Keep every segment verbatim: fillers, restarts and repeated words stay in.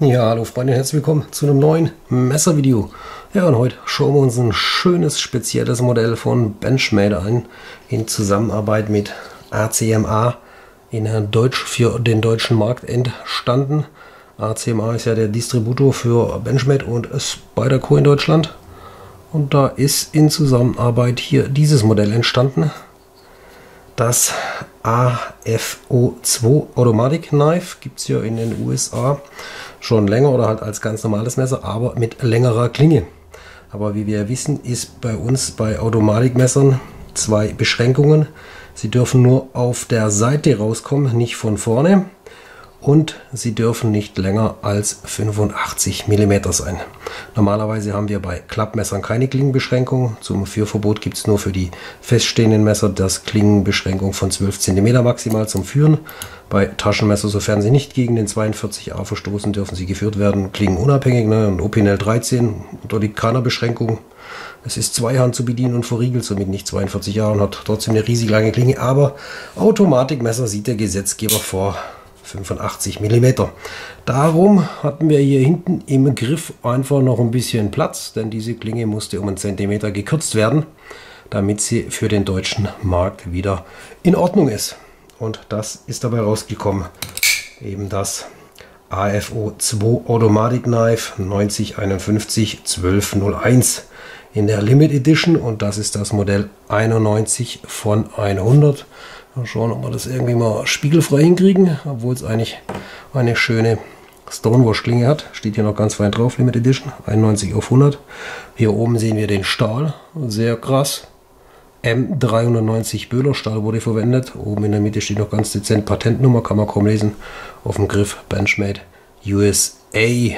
Ja, hallo Freunde, herzlich willkommen zu einem neuen Messervideo. Ja, und heute schauen wir uns ein schönes, spezielles Modell von Benchmade an, in Zusammenarbeit mit A C M A, in Deutsch für den deutschen Markt entstanden. A C M A ist ja der Distributor für Benchmade und Spyderco in Deutschland. Und da ist in Zusammenarbeit hier dieses Modell entstanden. Das A F O zwei Automatic Knife gibt es ja in den U S A schon länger oder halt als ganz normales Messer, aber mit längerer Klinge. Aber wie wir wissen, ist bei uns bei Automatikmessern zwei Beschränkungen. Sie dürfen nur auf der Seite rauskommen, nicht von vorne. Und sie dürfen nicht länger als fünfundachtzig Millimeter sein. Normalerweise haben wir bei Klappmessern keine Klingenbeschränkung. Zum Führverbot gibt es nur für die feststehenden Messer das Klingenbeschränkung von zwölf Zentimeter maximal zum Führen. Bei Taschenmesser, sofern sie nicht gegen den zweiundvierzig A verstoßen, dürfen sie geführt werden, klingenunabhängig. Ne? Und O P N L dreizehn, da liegt keiner Beschränkung. Es ist Zweihand zu bedienen und verriegelt, somit nicht zweiundvierzig A und hat trotzdem eine riesig lange Klinge. Aber Automatikmesser sieht der Gesetzgeber vor fünfundachtzig Millimeter. Darum hatten wir hier hinten im Griff einfach noch ein bisschen Platz, denn diese Klinge musste um einen Zentimeter gekürzt werden, damit sie für den deutschen Markt wieder in Ordnung ist. Und das ist dabei rausgekommen. Eben das A F O zwei Automatic Knife neunzig einundfünfzig zwölf null eins in der Limit Edition, und das ist das Modell einundneunzig von hundert. Mal schauen, ob wir das irgendwie mal spiegelfrei hinkriegen, obwohl es eigentlich eine schöne Stonewash-Klinge hat. Steht hier noch ganz fein drauf, Limit Edition, einundneunzig auf hundert. Hier oben sehen wir den Stahl, sehr krass. M dreihundertneunzig Böhler Stahl wurde verwendet. Oben in der Mitte steht noch ganz dezent Patentnummer, kann man kaum lesen. Auf dem Griff Benchmade U S A.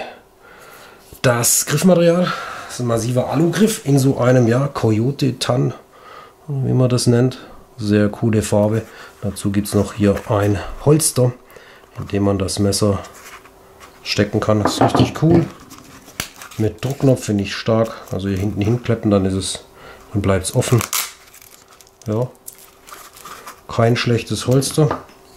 Das Griffmaterial ist ein massiver Alugriff in so einem, ja, Coyote Tan, wie man das nennt. Sehr coole Farbe. Dazu gibt es noch hier ein Holster, in dem man das Messer stecken kann. Das ist richtig cool. Mit Druckknopf finde ich stark. Also hier hinten hinkleppen, dann ist es, dann bleibt es offen. Ja, kein schlechtes Holster.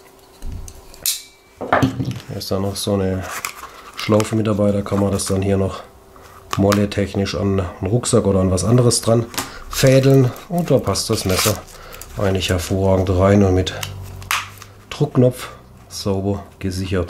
Hier ist dann noch so eine Schlaufe mit dabei. Da kann man das dann hier noch molle technisch an einen Rucksack oder an was anderes dran fädeln. Und da passt das Messer eigentlich hervorragend rein und mit Druckknopf sauber gesichert.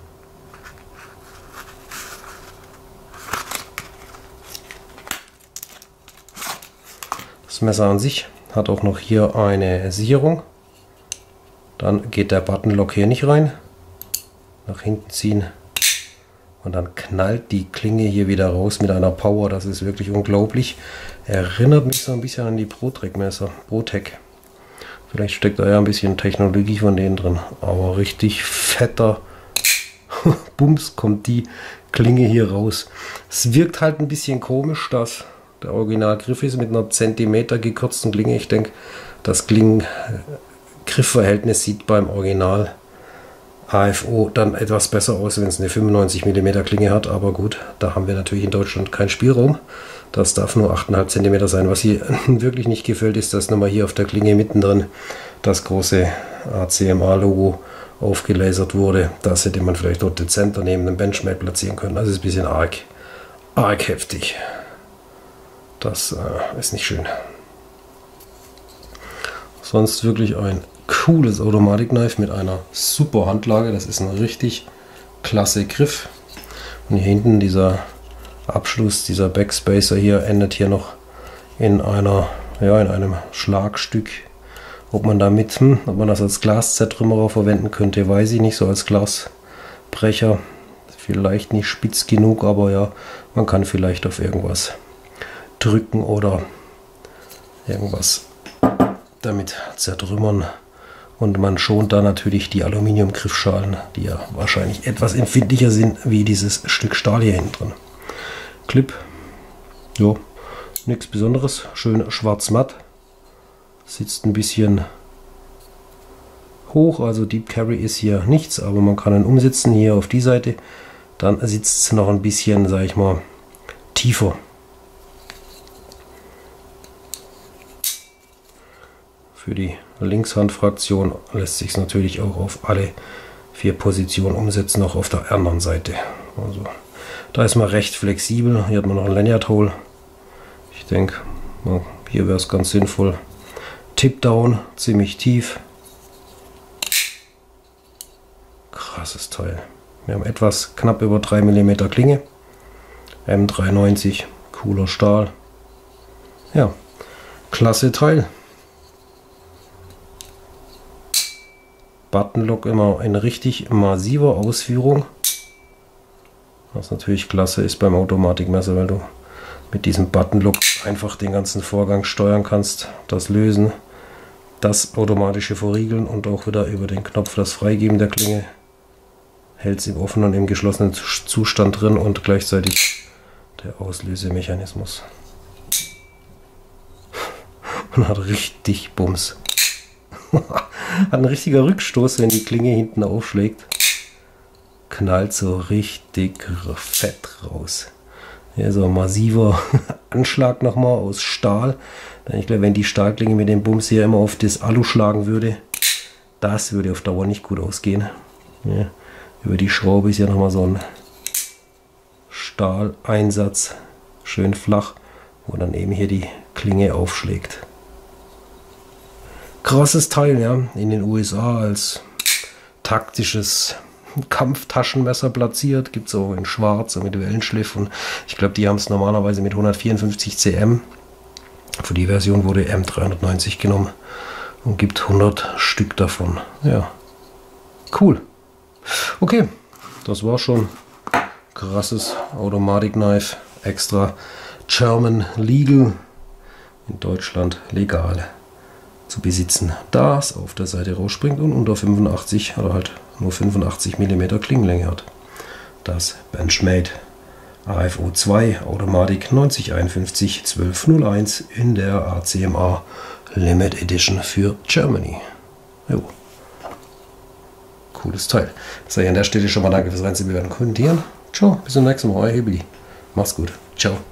Das Messer an sich hat auch noch hier eine Sicherung. Dann geht der Buttonlock hier nicht rein. Nach hinten ziehen und dann knallt die Klinge hier wieder raus mit einer Power. Das ist wirklich unglaublich. Erinnert mich so ein bisschen an die ProTech Messer, ProTech. Vielleicht steckt da ja ein bisschen Technologie von denen drin, aber richtig fetter Bums kommt die Klinge hier raus. Es wirkt halt ein bisschen komisch, dass der Originalgriff ist mit einer Zentimeter gekürzten Klinge. Ich denke, das Klingen-Griffverhältnis sieht beim Original A F O dann etwas besser aus, wenn es eine fünfundneunzig Millimeter Klinge hat, aber gut, da haben wir natürlich in Deutschland keinen Spielraum. Das darf nur acht Komma fünf Zentimeter sein. Was hier wirklich nicht gefällt, ist, dass nochmal hier auf der Klinge mittendrin das große A C M A-Logo aufgelasert wurde. Das hätte man vielleicht dort dezenter neben dem Benchmade platzieren können. Das ist ein bisschen arg, arg heftig. Das äh, ist nicht schön. Sonst wirklich ein cooles Automatik-Knife mit einer super Handlage. Das ist ein richtig klasse Griff. Und hier hinten dieser Abschluss, dieser Backspacer hier, endet hier noch in einer, ja, in einem Schlagstück. Ob man damit, hm, ob man das als Glaszertrümmerer verwenden könnte, weiß ich nicht, so als Glasbrecher. Vielleicht nicht spitz genug, aber ja, man kann vielleicht auf irgendwas drücken oder irgendwas damit zertrümmern. Und man schont da natürlich die Aluminiumgriffschalen, die ja wahrscheinlich etwas empfindlicher sind wie dieses Stück Stahl hier hinten drin. Clip, ja, nichts Besonderes, schön schwarz-matt, sitzt ein bisschen hoch, also Deep Carry ist hier nichts, aber man kann ihn umsetzen hier auf die Seite, dann sitzt es noch ein bisschen, sage ich mal, tiefer. Für die Linkshandfraktion lässt sich es natürlich auch auf alle vier Positionen umsetzen, auch auf der anderen Seite. Also da ist man recht flexibel. Hier hat man noch ein Lanyard-Hole. Ich denke, hier wäre es ganz sinnvoll. Tip-Down, ziemlich tief. Krasses Teil. Wir haben etwas knapp über drei Millimeter Klinge. M dreihundertneunzig, cooler Stahl. Ja, klasse Teil. Buttonlock immer in richtig massiver Ausführung. Was natürlich klasse ist beim Automatikmesser, weil du mit diesem Buttonlock einfach den ganzen Vorgang steuern kannst. Das Lösen, das automatische Verriegeln und auch wieder über den Knopf das Freigeben der Klinge. Hält es im offenen und im geschlossenen Zustand drin und gleichzeitig der Auslösemechanismus. Und hat richtig Bums. Hat ein richtiger Rückstoß, wenn die Klinge hinten aufschlägt. Knallt so richtig fett raus. Hier so ein massiver Anschlag nochmal aus Stahl. Ich glaube, wenn die Stahlklinge mit dem Bums hier immer auf das Alu schlagen würde, das würde auf Dauer nicht gut ausgehen. Ja, über die Schraube ist ja nochmal so ein Stahleinsatz, schön flach, wo dann eben hier die Klinge aufschlägt. Krasses Teil, ja, in den U S A als taktisches Kampftaschenmesser platziert, gibt es auch in schwarz und mit Wellenschliff und ich glaube, die haben es normalerweise mit hundertvierundfünfzig Zentimeter. Für die Version wurde M dreihundertneunzig genommen und gibt hundert Stück davon. Ja, cool. Okay, das war schon. Krasses Automatik-Knife, extra German Legal, in Deutschland legal zu besitzen, da es auf der Seite rausspringt und unter fünfundachtzig oder halt nur fünfundachtzig Millimeter Klingenlänge hat. Das Benchmade A F O zwei Automatik neunzig einundfünfzig zwölf null eins in der A C M A Limit Edition für Germany. Jo. Cooles Teil. Sage ich an der Stelle schon mal danke fürs Reinziehen, bewerten, kommentieren. Ciao, bis zum nächsten Mal, euer Hebeli. Mach's gut. Ciao.